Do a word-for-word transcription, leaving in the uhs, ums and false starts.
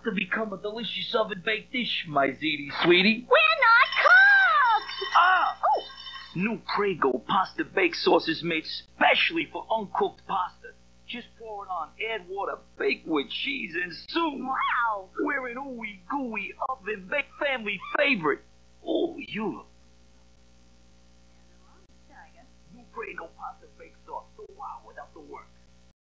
about to become a delicious oven-baked dish, my ziti sweetie. We're not cooked! Ah! Oh. New Prego pasta bake sauce is made specially for uncooked pasta. Just pour it on, add water, bake with cheese, and soon Wow! we're an ooey gooey oven baked family favorite. Oh, you look. New Prego